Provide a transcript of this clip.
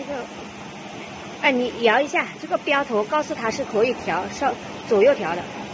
个，哎，你摇一下这个标头，告诉他是可以调上左右调的。